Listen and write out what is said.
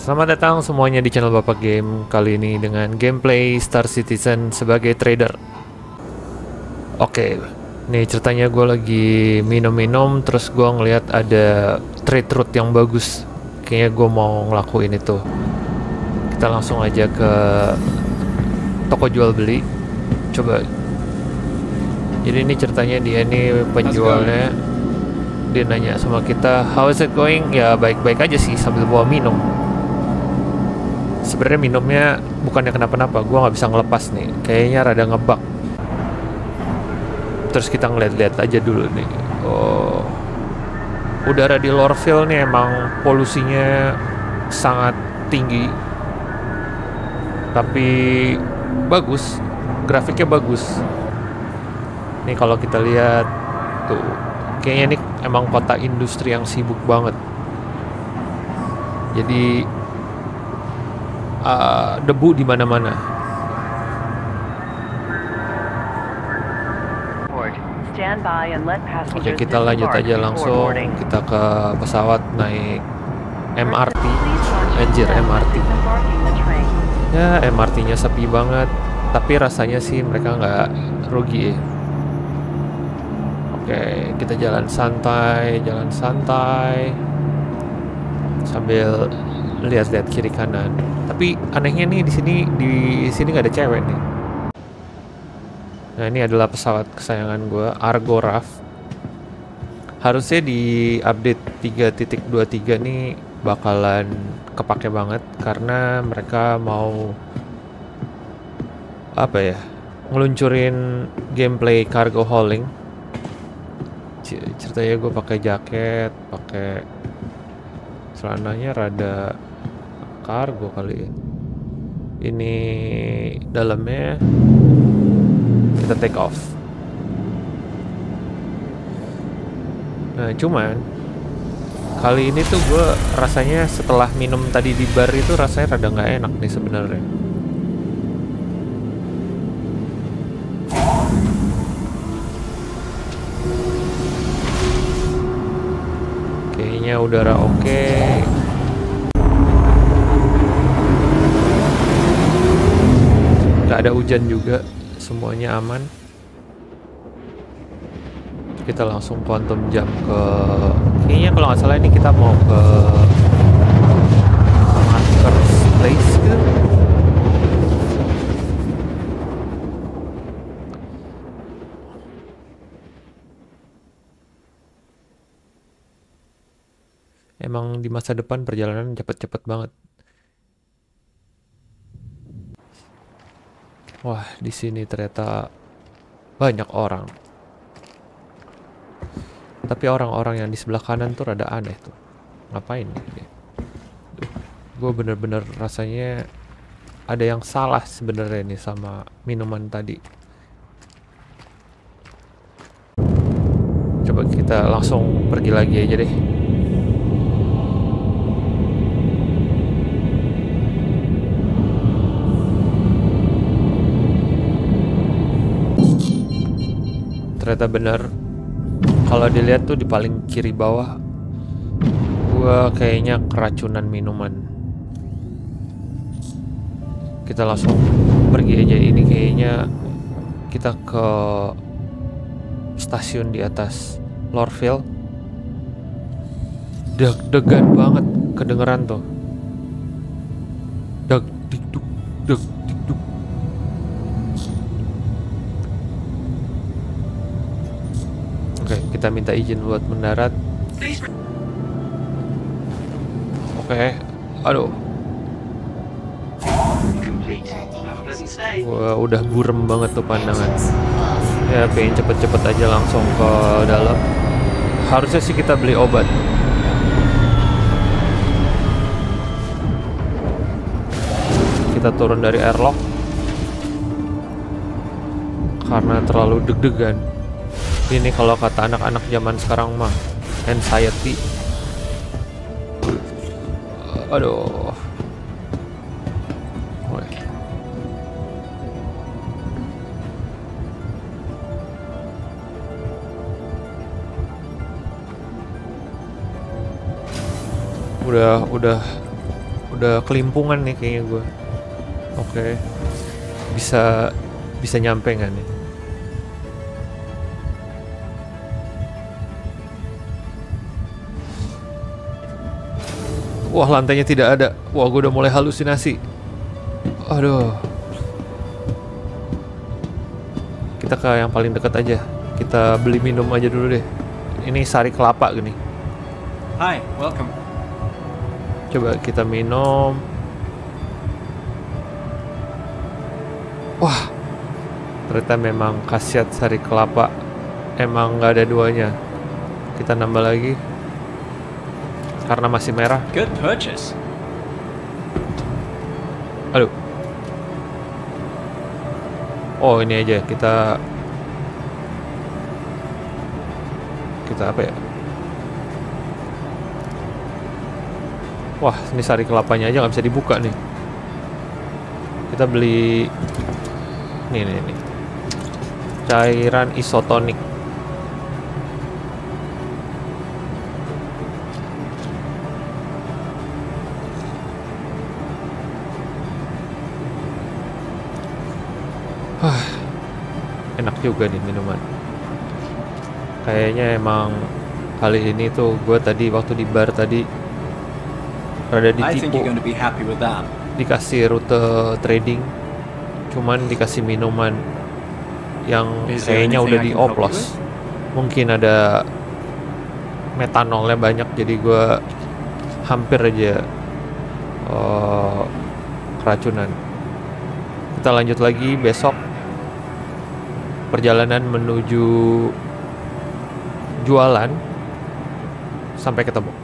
Selamat datang semuanya di channel Bapak Game. Kali ini dengan gameplay Star Citizen sebagai trader. Oke, nih ceritanya gue lagi minum-minum, terus gue ngeliat ada trade route yang bagus. Kayaknya gue mau ngelakuin itu. Kita langsung aja ke toko jual beli. Coba. Jadi ini ceritanya dia nih penjualnya. Dia nanya sama kita, how is it going? Ya baik-baik aja sih sambil bawa minum. Sebenarnya minumnya bukannya kenapa-napa, gue nggak bisa ngelepas nih, kayaknya rada ngebug. Terus kita ngeliat-liat aja dulu nih. Oh, udara di Lorville nih emang polusinya sangat tinggi, tapi bagus, grafiknya bagus. Nih kalau kita lihat tuh, kayaknya nih emang kota industri yang sibuk banget. Jadi debu di mana-mana. Oke, kita lanjut aja langsung. Kita ke pesawat naik MRT. Anjir, MRT. Ya, MRT-nya sepi banget. Tapi rasanya sih mereka nggak rugi ya. Oke, kita jalan santai sambil lihat-lihat kiri kanan. Tapi anehnya nih di sini nggak ada cewek nih. Nah, ini adalah pesawat kesayangan gue, Argo RAF. Harusnya di update 3.23 nih bakalan kepake banget karena mereka mau apa ya? Ngeluncurin gameplay cargo hauling. Ceritanya gue pakai jaket, pakai celananya rada kargo kali ya. Ini dalamnya kita take off. Nah, cuman kali ini tuh gue rasanya setelah minum tadi di bar itu rasanya rada nggak enak nih sebenarnya. Kayaknya udara oke. Gak ada hujan juga, semuanya aman. Kita langsung quantum jump ke, kayaknya kalau nggak salah ini kita mau ke Marker's Place gitu. Emang di masa depan perjalanan cepet-cepet banget. Wah, di sini ternyata banyak orang. Tapi orang-orang yang di sebelah kanan tuh rada aneh tuh. Ngapain nih? Gue bener-bener rasanya ada yang salah sebenarnya nih sama minuman tadi. Coba kita langsung pergi lagi aja deh. Ternyata bener, kalau dilihat tuh di paling kiri bawah gua kayaknya keracunan minuman. Kita langsung pergi aja. Ini kayaknya kita ke stasiun di atas Lorville. Deg-degan banget, kedengeran tuh. Deg dikduk, deg dikduk. Oke, kita minta izin buat mendarat. Oke, aduh. Wah, udah burem banget tuh pandangan. Ya, pengen cepet-cepet aja langsung ke dalam. Harusnya sih kita beli obat. Kita turun dari airlock karena terlalu deg-degan. Ini kalau kata anak-anak zaman sekarang mah anxiety. Aduh. Udah kelimpungan nih kayaknya gue. Oke. Bisa nyampe nggak nih? Wah, lantainya tidak ada. Wah, gue udah mulai halusinasi. Aduh. Kita ke yang paling dekat aja. Kita beli minum aja dulu deh. Ini sari kelapa gini. Hi, welcome. Coba kita minum. Wah, ternyata memang khasiat sari kelapa. Emang nggak ada duanya. Kita nambah lagi. Karena masih merah. Good purchase. Aduh. Oh, ini aja kita apa ya? Wah, ini sari kelapanya aja nggak bisa dibuka nih. Kita beli nih. Cairan isotonik. Enak juga nih minuman. Kayaknya emang kali ini tuh gue tadi waktu di bar tadi rada ditipu. Dikasih rute trading, cuman dikasih minuman yang kayaknya udah dioplos. Mungkin ada metanolnya banyak, jadi gue hampir aja keracunan. Kita lanjut lagi besok. Perjalanan menuju jualan. Sampai ketemu.